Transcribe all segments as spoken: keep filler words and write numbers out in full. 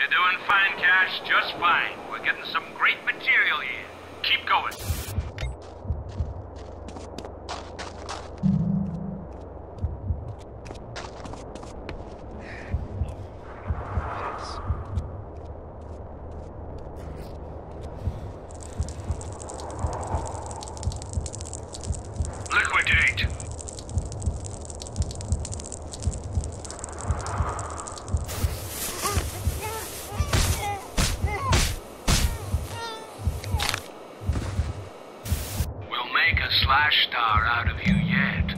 doing fine, Cash. Just fine. We're getting some great material here. Keep going. Liquidate. Slash star out of you yet.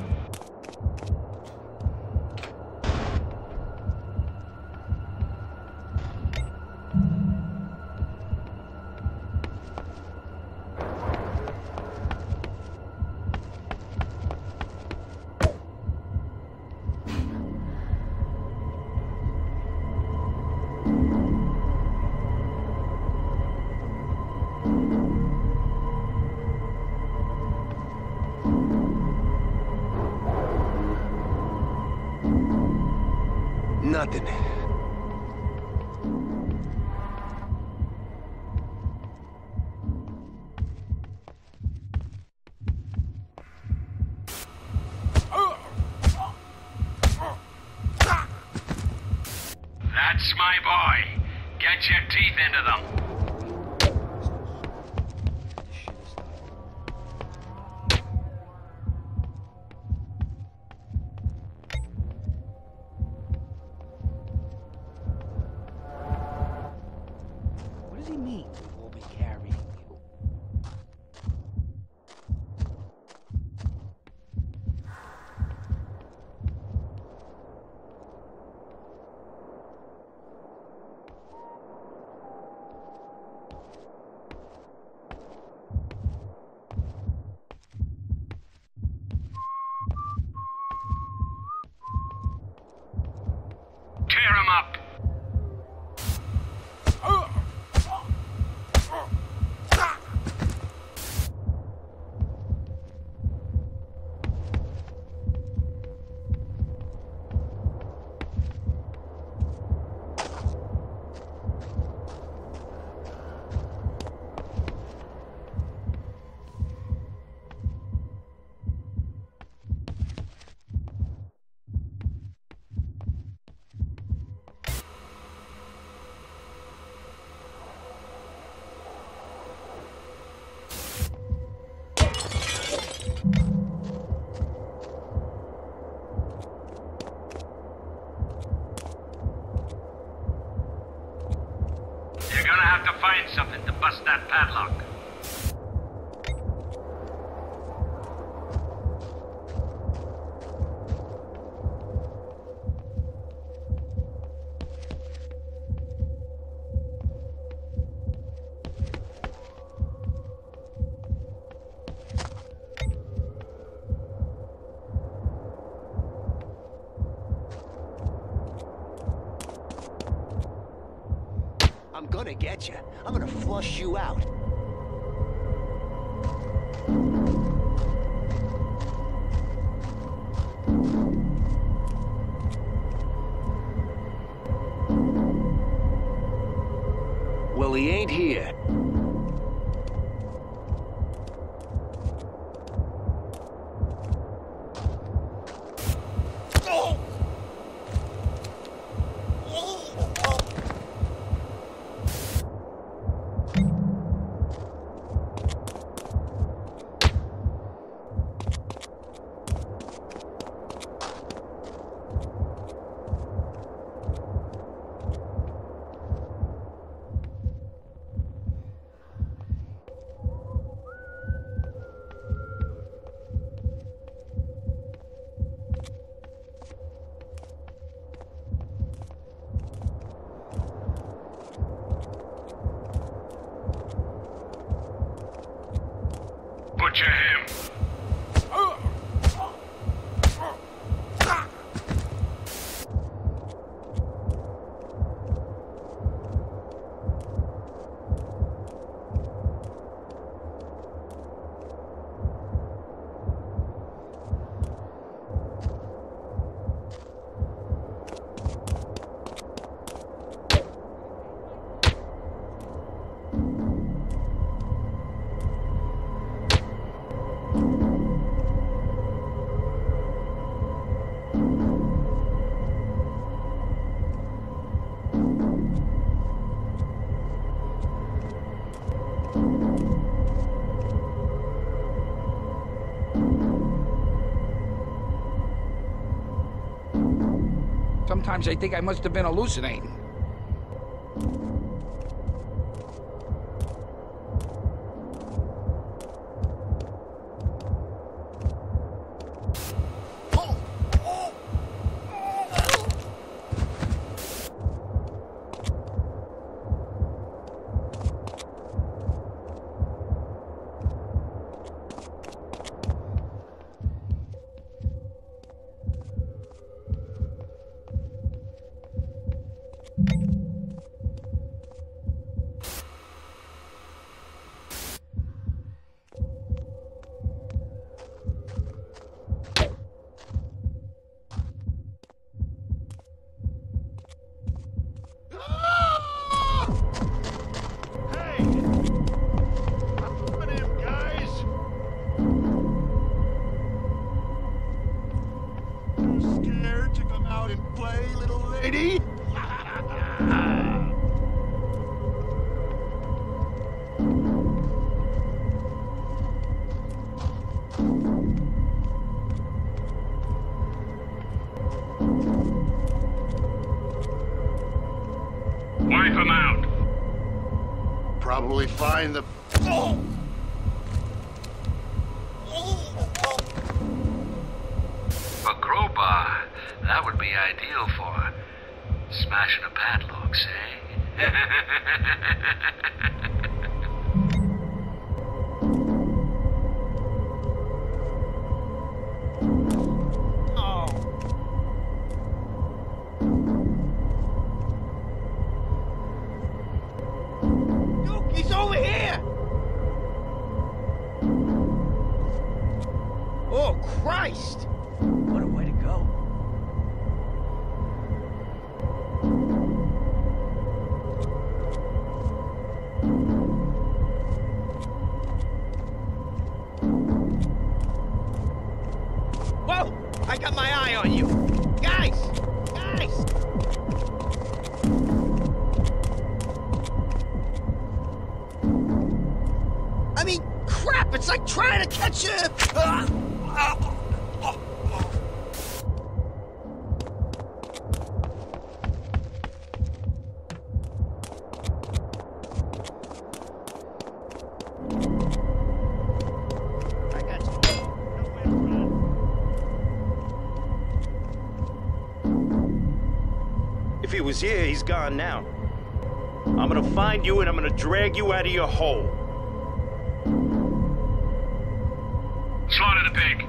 Nothing. That's my boy. Get your teeth into them. What does he mean we will be carrying you? Tear him up. You're gonna have to find something to bust that padlock. I'm gonna get you. I'm gonna flush you out. Well, he ain't here. Sometimes I think I must have been hallucinating. Wipe him out. Probably find the... A crowbar, that would be ideal for smashing a padlock, say. He's over here! Oh, Christ! What a way to go. Whoa! I got my eye on you! Guys! Guys! I mean, crap, it's like trying to catch a... Uh, uh, uh, uh. I got you. Nowhere to run. If he was here, he's gone now. I'm gonna find you and I'm gonna drag you out of your hole. Slaughter the pig.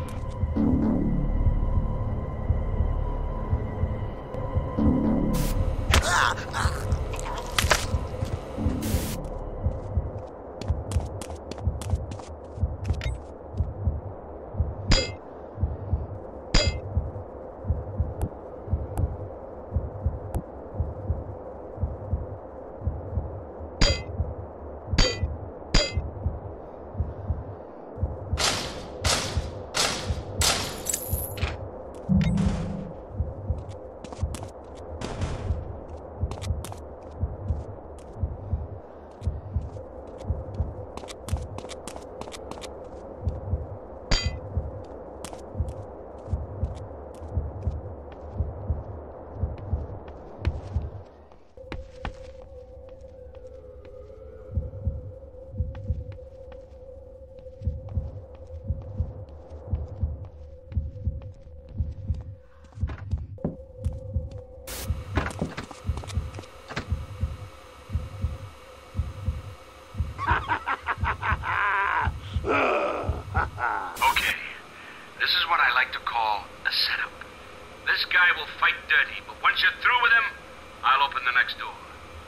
Okay, this is what I like to call a setup. This guy will fight dirty, but once you're through with him, I'll open the next door.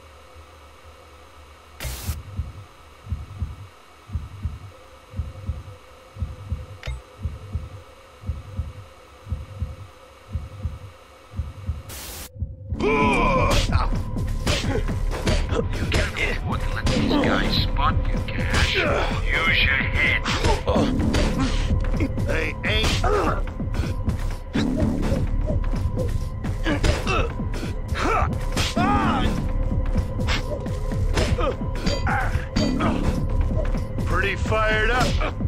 You can't afford to let these guys spot you, Cash. Use your head. They ain't... Pretty fired up.